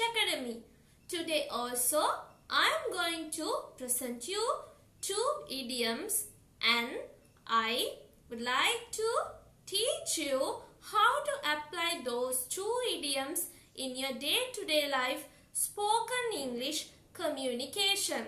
Academy. Today also I am going to present you two idioms and I would like to teach you how to apply those two idioms in your day-to-day life spoken English communication.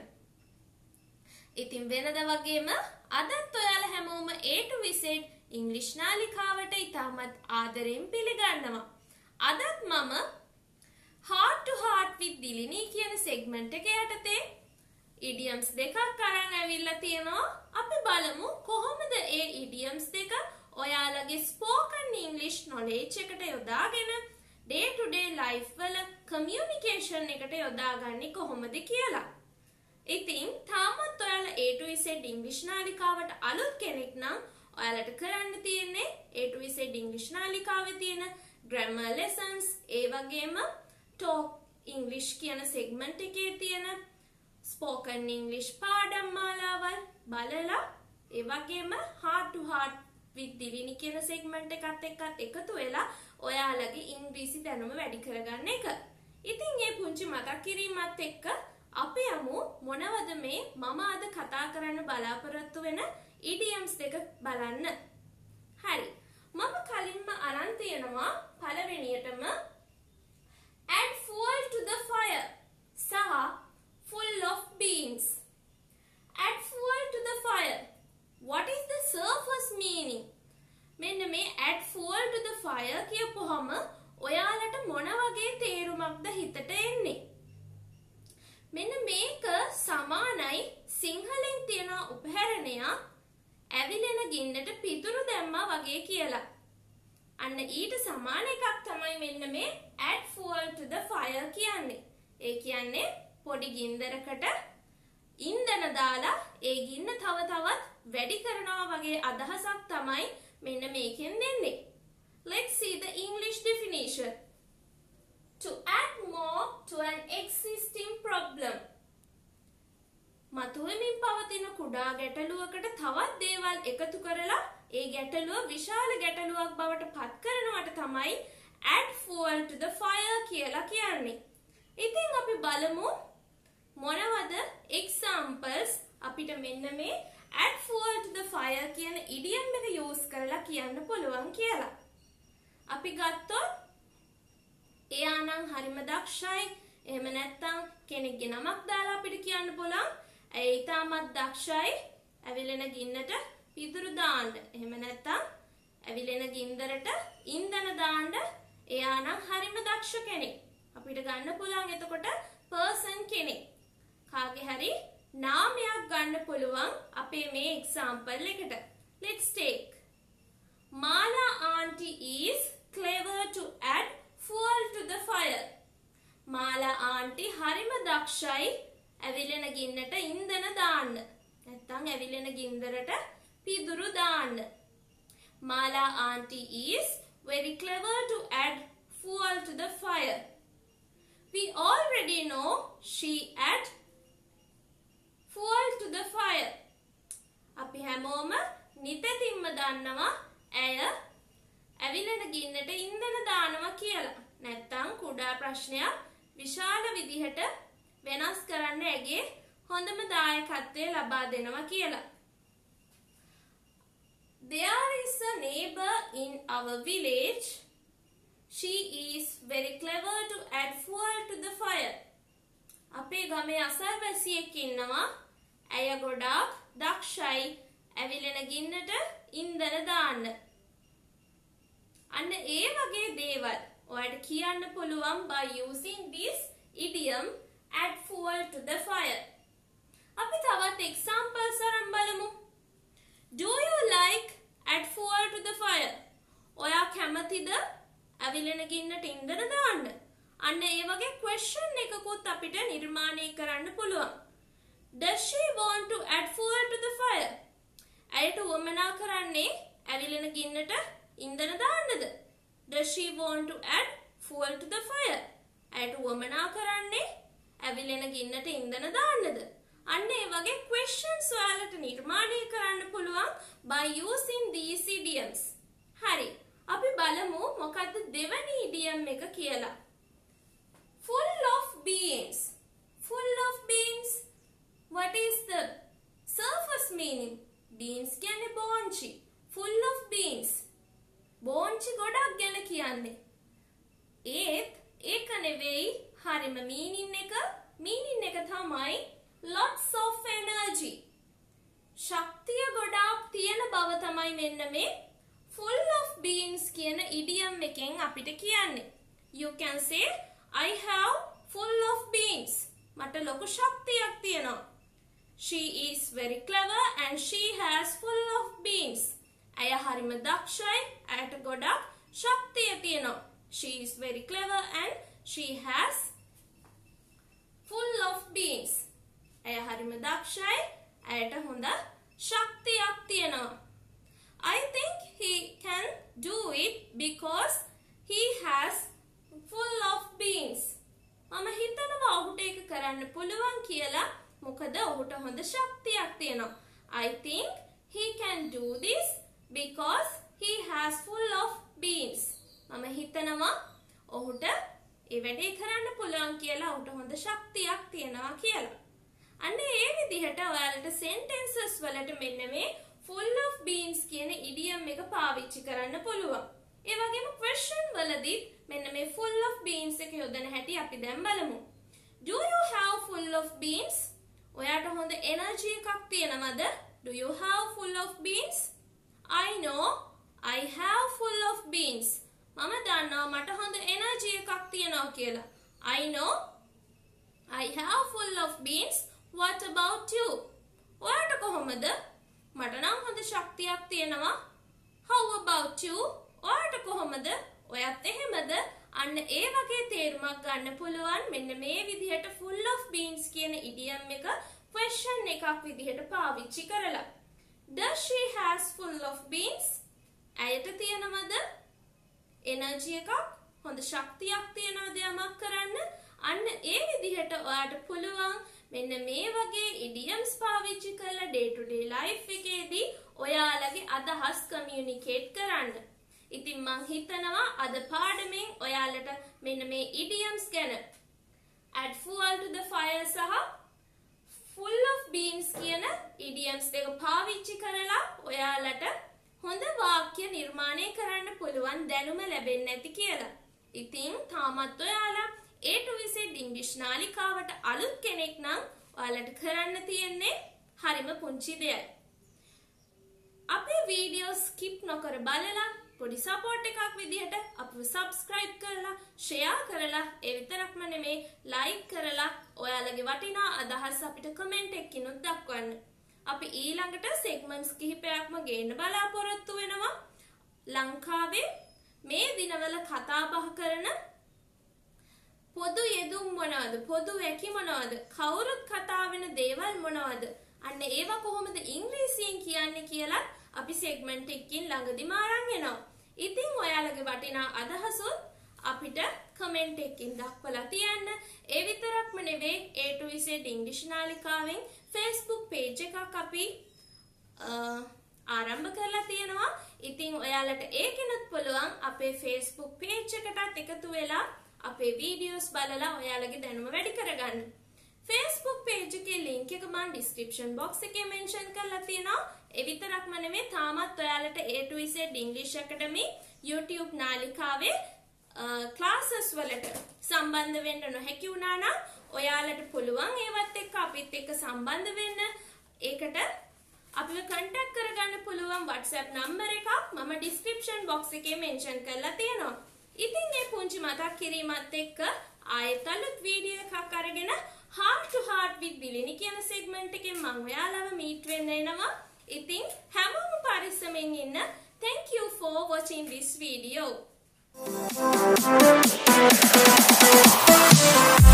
ඉතින් වෙනද වගේම අදත් ඔයාලා හැමෝම A to Z ඉංග්‍රීසි නාලිකාවට ඉතාමත් ආදරෙන් පිළිගන්නවා. අදත් මම heart to heart with Dilini කියන segment එක යටතේ idioms දෙකක් අරන් ඇවිල්ලා තියෙනවා. අපි බලමු කොහොමද ඒ idioms දෙක ඔයාලගේ spoken English knowledge එකට යොදාගෙන day to day life වල communication එකට යොදාගන්නේ කොහොමද කියලා. ඉතින් තාමත් ඔයාලා A to Z ඉංග්‍රීසි නාලිකාවට අලුත් කෙනෙක් නම් ඔයාලට කරන්න තියෙන්නේ A to Z ඉංග්‍රීසි නාලිකාවේ තියෙන grammar lessons ඒ වගේම talk English කියන segment එකේ තියෙන spoken English පාඩම් මාලාවල් බලලා ඒ වගේම heart to heart with Dilini කියන segment එකත් එක්කත් එකතු වෙලා ඔයාලගේ ඉංග්‍රීසි දැනුම වැඩි කරගන්න එක. ඉතින් මේ පුංචි මතක් කිරීමත් එක්ක අපි යමු මොනවද මේ මම අද කතා කරන්න බලාපොරොත්තු වෙන idioms දෙක බලන්න. හරි. මම කලින්ම අරන් තියෙනවා පළවෙනියටම add fuel to the fire සහ full of beans. Add fuel to the fire. What is the surface meaning? මෙන්න මේ add fuel to the fire කියපුවම ඔයාලට මොන වගේ තේරුමක්ද හිතට එන්නේ? මෙන්න මේක සමානයි සිංහලෙන් තියෙන උපහැරණය ඇවිලෙන ගින්නට පිතුරු දැම්මා වගේ කියලා. අන්න ඊට සමාන එකක් තමයි මෙන්න මේ add fuel to the fire කියන්නේ. ඒ කියන්නේ පොඩි ගින්දරකට ඉන්ධන දාලා ඒ ගින්න තව තවත් වැඩි කරනවා වගේ අදහසක් තමයි මෙන්න මේකෙන් දෙන්නේ. Let's see the English definition. To add more to an existing problem. මතුවෙමින් පවතින කුඩා ගැටලුවකට තවත් දේවල් එකතු කරලා ඒ ගැටලුව විශාල ගැටලුවක් බවට පත් කරනවට තමයි add fuel to the fire කියලා කියන්නේ. ඉතින් අපි බලමු මොනවද examples අපිට මෙන්න මේ add fuel to the fire කියන idiom එක use කරලා කියන්න පුළුවන් කියලා. අපි ගත්තොත් එයා නම් හරිම දක්ෂයි. එහෙම නැත්නම් කෙනෙක්ගේ නමක් දාලා අපිට කියන්න පුළුවන් ඒ ඊටමත් දක්ෂයි ඇවිලෙන ගින්නට පිදුරු දාන්න. එහෙම නැත්නම් ඇවිලෙන ගින්දරට ඉන්ධන දාන්න එයා නම් හරිම දක්ෂ කෙනෙක්. අපිට ගන්න පුළුවන් එතකොට person කෙනෙක්. කාගේ හරි නාමයක් ගන්න පුළුවන් අපේ මේ example එකට. Let's take Mala auntie is clever to add fuel to the fire. Mala aunty හරිම දක්ෂයි ඇවිලෙන ගින්නට ඉන්ධන දාන්න. නැත්නම් ඇවිලෙන ගින්දරට පිදුරු දාන්න. මාලා auntie is very clever to add fuel to the fire. We already know she add fuel to the fire. අපි හැමෝම නිතැතින්ම දන්නවා ඇය ඇවිලෙන ගින්නට ඉන්ධන දානවා කියලා. නැත්තම් කුඩා ප්‍රශ්නයක් විශාල විදිහට වෙනස් කරන්න ඇගේ හොඳම දායකත්වය ලබා දෙනවා කියලා. There is a neighbor in our village. She is very clever to add fuel to the fire. අපේ ගමේ අසල්වැසියෙක් ඉන්නවා. ඇය ගොඩාක් දක්ෂයි ඇවිලෙන ගින්නට ඉන්ධන දාන්න. අන්න ඒ වගේ දේවල් ඔයාලට කියන්න පුළුවන් by using this idiom add fuel to the fire. අපි තවත් examples අරන් බලමු. Do you like add fuel to the fire? ඔයා කැමතිද ඇවිලෙන ගින්නට ඉන්ධන දාන්න? අන්න ඒ වගේ question එකකුත් අපිට නිර්මාණය කරන්න පුළුවන්. Does she want to add fuel to the fire? ඇයට උවමනා කරන්නේ ඇවිලෙන ගින්නට ඉන්ධන දාන්නද? Does she want to add fuel to the fire? ඇයට උවමනා කරන්නේ ඇවිලෙන ගින්නට ඉන්ධන දාන්නද? අන්න ඒ වගේ questions ඔයාලට නිර්මාණය කරන්න පුළුවන් by using these idioms. හරි. අපි බලමු මොකද්ද දෙවැනි idiom එක කියලා. Full හරිම meaning එක තමයි lots of energy. ශක්තිය ගොඩාක් තියෙන බව තමයි මෙන්න මේ full of beans කියන idiom එකෙන් අපිට කියන්නේ. You can say I have full of beans. මට ලොකු ශක්තියක් තියෙනවා. She is very clever and she has full of beans. ඇය හරිම දක්ෂයි. ඇයට ගොඩක් ශක්තිය තියෙනවා. She is very clever and she has full of beans. ඇය හරිම දක්ෂයි. ඇයට හොඳ ශක්තියක් තියෙනවා. I think he can do it because he has full of beans. මම හිතනවා ඔහුට ඒක කරන්න පුළුවන් කියලා. මොකද ඔහුට හොඳ ශක්තියක් තියෙනවා. I think he can do this because he has full of beans. මම හිතනවා ඔහුට ඒ වැඩේ කරන්න පුළුවන් කියලා. ඔහුට හොඳ ශක්තියක් තියෙනවා කියලා. අන්න ඒ විදිහට ඔයාලට sentences වලට මෙන්න මේ full of beans කියන idiom එක පාවිච්චි කරන්න පුළුවන්. ඒ වගේම question වලදී මෙන්න මේ full of beans එක යොදන හැටි අපි දැන් බලමු. Do you have full of beans? ඔයාට හොඳ energy එකක් තියෙනවද? Do you have full of beans? I know I have full of beans. මම දන්නවා මට හොඳ energy එකක් තියෙනවා කියලා. I know I have full of beans. What about you? ඔයාට කොහොමද? මට නම් හොඳ ශක්තියක් තියෙනවා. How about you? ඔයාට කොහොමද? ඔයත් එහෙමද? අන්න ඒ වගේ තේරුමක් ගන්න පුළුවන් මෙන්න මේ විදිහට full of beans කියන idiom එක question එකක් විදිහට පාවිච්චි කරලා. Does she has full of beans? ඇයට තියෙනවද energy එකක්? හොඳ ශක්තියක් තියෙනවද යමක් කරන්න? අන්න ඒ විදිහට ඔයාට පුළුවන් මෙන්න මේ වගේ idioms පාවිච්චි කරලා day to day life එකේදී ඔයාලගේ අදහස් communicate කරන්න. ඉතින් මං හිතනවා අද පාඩමෙන් ඔයාලට මෙන්න මේ idioms ගැන add fuel to the fire සහ full of beans කියන idioms දෙක පාවිච්චි කරලා ඔයාලට හොඳ වාක්‍ය නිර්මාණය කරන්න පුළුවන් දැනුම ලැබෙන්නේ නැති කියලා. ඉතින් තාමත් ඔයාලා A to Z English නාලිකාවට අලුත් කෙනෙක් නම් ඔයාලට කරන්න තියෙන්නේ හරිම පුංචි දෙයක්. අපේ වීඩියෝ ස්කිප් නොකර බලලා පොඩි සපෝට් එකක් විදිහට අපිව subscribe කරලා share කරලා ඒ විතරක්ම නෙමේ like කරලා ඔයාලගේ වටිනා අදහස් අපිට comment එකකිනුත් දක්වන්න. අපි ඊළඟට segments කිහිපයක්ම ගේන්න බලාපොරොත්තු වෙනවා. ලංකාවේ මේ දිනවල කතා බහ කරන පොදු යෙදුම් මොනවද? පොදු වැකි මොනවද? කවුරුත් කතා වෙන දේවල් මොනවද? අන්න ඒවා කොහොමද ඉංග්‍රීසියෙන් කියන්නේ කියලා අපි segment එකකින් ළඟදිම අරන් එනවා. ඉතින් ඔයාලගේ වටිනා අදහසොත් අපිට comment එකකින් දක්වලා තියන්න. ඒ විතරක්ම නෙවෙයි A to Z English නාලිකාවෙන් Facebook page එකක් අපි ආරම්භ කරලා තියෙනවා. ඉතින් ඔයාලට ඒකෙනුත් පුළුවන් අපේ Facebook page එකටත් එකතු වෙලා අපේ videos බලලා ඔයාලගේ දැනුම වැඩි කරගන්න. Facebook page එකේ link එක මම description box එකේ mention කරලා තියෙනවා. ඒ විතරක්ම නෙමෙයි තාමත් ඔයාලට A to Z English Academy YouTube නාලිකාවේ classes වලට සම්බන්ධ වෙන්න නොහැකි වුණා නම් ඔයාලට පුළුවන් ඒවත් එක්ක අපිත් එක්ක සම්බන්ධ වෙන්න. ඒකට අපිව contact කරගන්න පුළුවන් WhatsApp number එකක් මම description box එකේ mention කරලා තියෙනවා. ඉතින් මේ පුංචි මතක් කිරීමත් එක්ක ආයෙත් අලුත් වීඩියෝ එකක් අරගෙන heart to heart with Dilini කියන segment එකෙන් මම ඔයාලව meet වෙන්න එනවා. ඉතින් හැමෝම පරිස්සමෙන් ඉන්න. Thank you for watching this video.